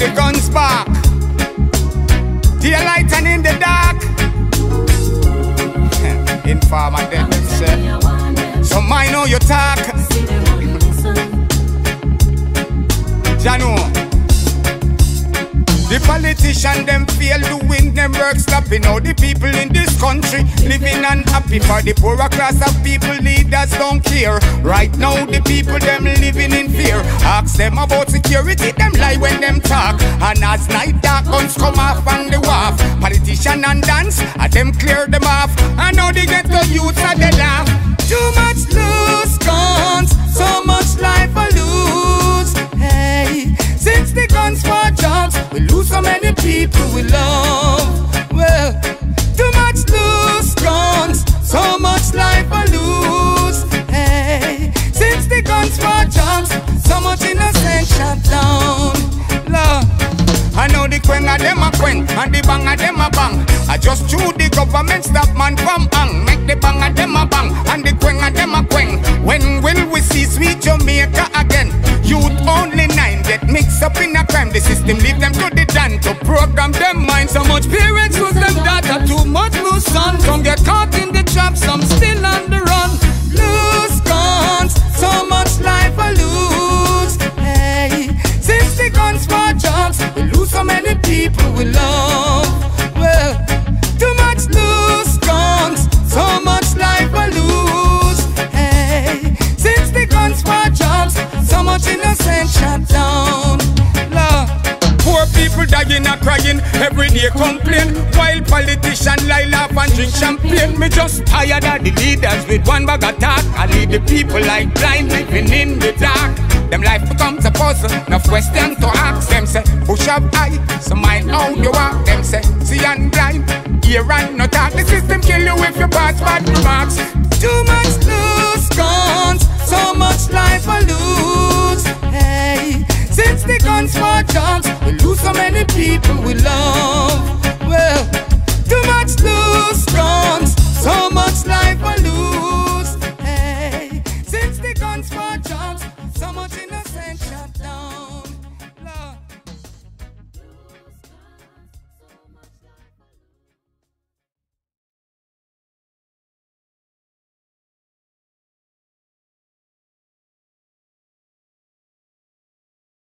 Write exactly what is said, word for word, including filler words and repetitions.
the guns back. Daylight and in the dark. Informer them say. So mind how you talk. Jano. The politician them fail to win them work stopping all the people in this country living unhappy. For the poorer class of people, leaders don't care. Right now the people them living in fear. Ask them about security, them lie when them talk. And as night dark guns come off on the wharf, politician and dance and them clear them off. And now they get the youth and they laugh. Too much loose guns, so much life I lose. Hey, since the guns for jobs, we lose so many people we love. Well, too much loose guns, so much life I lose. Hey, since the guns for jobs, so much innocent shut down. Love. I know the queen of them a queen and the bang of them a bang. I just chew the government stop man from hang. Make the bang of them a bang and the queen of them a queen. When will we see sweet Jamaica again? Youth only nine get mixed up in a crime. The system leave them to the dan to program them mind. So much parents lose them data, too much lose sons. Some get caught in the trap, some still on the run. Lose guns, so much life I lose. Hey, since the guns for jobs, we lose so many people we love. Well, too much loose guns, so much life I lose. Hey, since the guns for jobs, so much innocent shut down. Love. Poor people dying and crying, every day complain, while politicians lie, laugh and drink champagne. Me just tired of the leaders with one bag of talk. I lead the people like blind living in the dark. Them life becomes a puzzle, no question to ask. Them say, push up high, so mind how you walk. Them say, see and blind, hear and no talk. The system kill you if you pass bad remarks. Too much loose guns, so much life I lose. Hey, since the guns for jobs, we lose so many people we love.